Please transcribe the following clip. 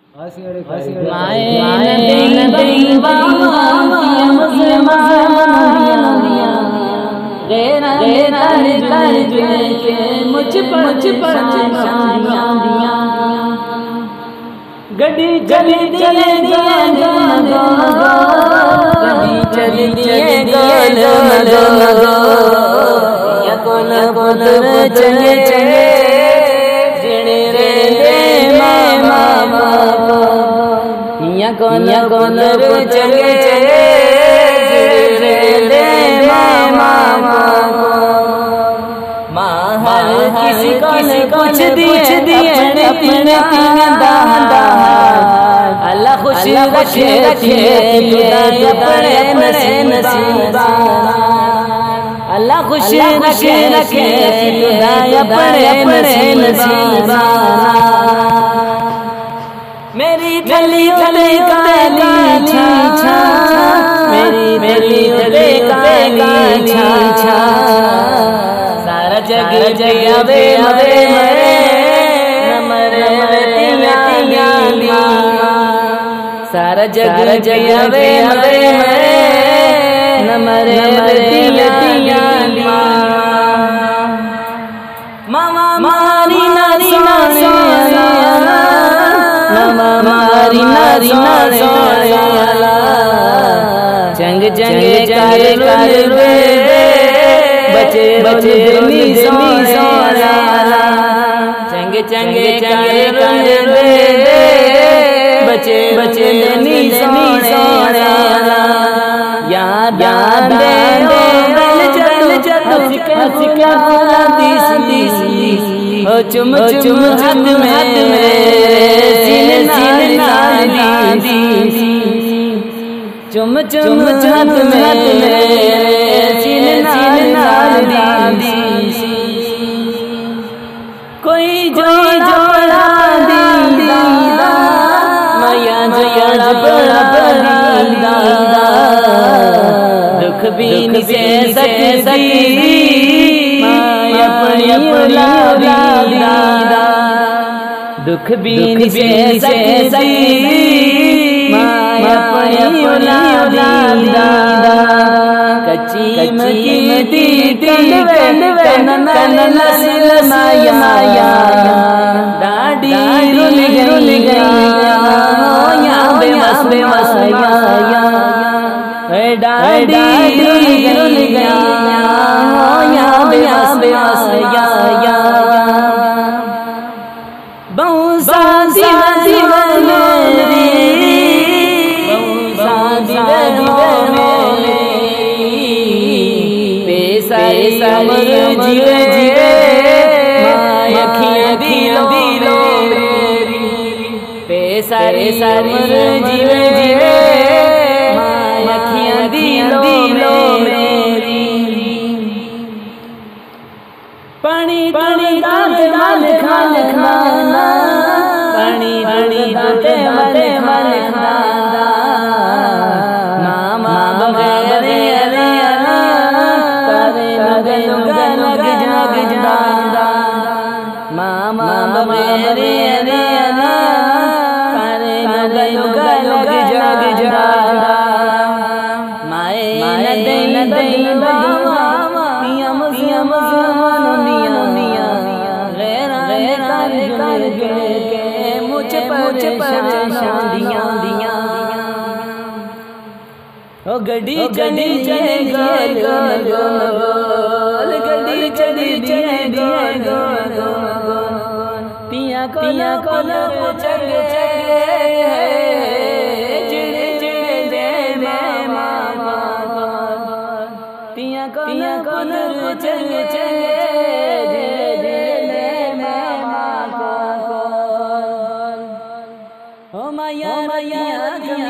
गड्डी चली दिए चली दिए गोल गोल चले चले जिणे रे मामा या गोल गोल चले चले जिणे रे मामा किसी को कुछ दिए अपने दादा अल्लाह खुश रखे अपने नसीबा अल्लाह खुश रखे अपने नसीबा मेरी थली काली छा मेरी थली काली छा सारा जग जगावे सारा जग जगावे नमरे मामा मारी नारी मारी नारी जंग जंग कर बचे बचे चंगे चंगे चंगे बचे बचे याद चुम चुम हाथ में चुम चुम हाथ में कोई जोड़ा दीदा माया जोड़ा बड़ा दुख भी निसे सकती माया अपनी दुख भी निसे सकती माया अपनी कच्ची मकी माया डाडी रुल गया बेमस डाडी रुल गया बेमस बहु साथी जीवे जीवे सारे जीवे जीवे अखियां दिलो मेरी पानी पानी दांत खान खाना पानी पानी दांत खाना मामा बगैर मामा मेरे गड्डी चली गोल गोल गड्डी चली गोल पिया को चल पिया को चल माया